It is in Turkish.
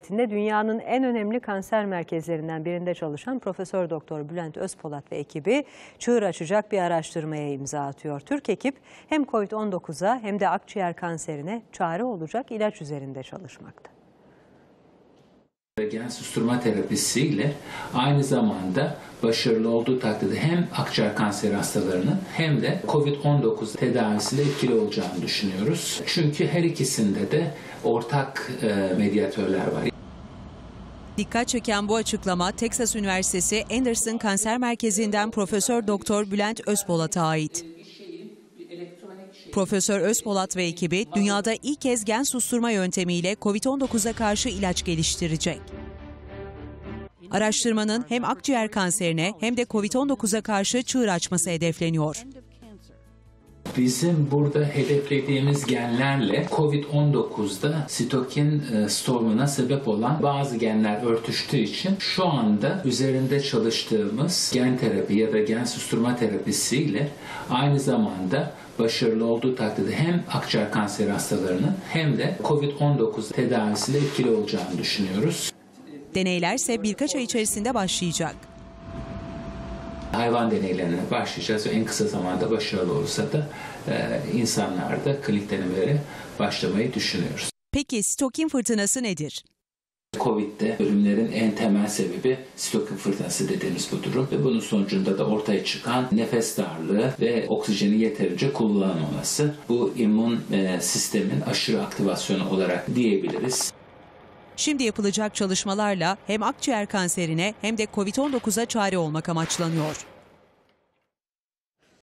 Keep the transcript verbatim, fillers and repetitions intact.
ziyaretinde dünyanın en önemli kanser merkezlerinden birinde çalışan Profesör Doktor Bülent Özpolat ve ekibi çığır açacak bir araştırmaya imza atıyor. Türk ekip hem kovid on dokuza hem de akciğer kanserine çare olacak ilaç üzerinde çalışmakta. Gen susturma terapisiyle aynı zamanda başarılı olduğu takdirde hem akciğer kanseri hastalarının hem de kovid on dokuz tedavisiyle etkili olacağını düşünüyoruz. Çünkü her ikisinde de ortak medyatörler var. Dikkat çeken bu açıklama Texas Üniversitesi Anderson Kanser Merkezi'nden Profesör Doktor Bülent Özpolat'a ait. Profesör Özpolat ve ekibi dünyada ilk kez gen susturma yöntemiyle kovid on dokuza karşı ilaç geliştirecek. Araştırmanın hem akciğer kanserine hem de kovid on dokuza karşı çığır açması hedefleniyor. Bizim burada hedeflediğimiz genlerle kovid on dokuzda sitokin stormuna sebep olan bazı genler örtüştüğü için şu anda üzerinde çalıştığımız gen terapi ya da gen susturma terapisiyle aynı zamanda başarılı olduğu takdirde hem akciğer kanseri hastalarının hem de kovid on dokuz tedavisiyle etkili olacağını düşünüyoruz. Deneyler ise birkaç ay içerisinde başlayacak. Hayvan deneylerine başlayacağız ve en kısa zamanda başarılı olursa da e, insanlarda klinik denemelere başlamayı düşünüyoruz. Peki sitokin fırtınası nedir? Covid'de ölümlerin en temel sebebi sitokin fırtınası dediğimiz bu durum ve bunun sonucunda da ortaya çıkan nefes darlığı ve oksijeni yeterince kullanılmaması. Bu immün e, sistemin aşırı aktivasyonu olarak diyebiliriz. Şimdi yapılacak çalışmalarla hem akciğer kanserine hem de kovid on dokuza çare olmak amaçlanıyor.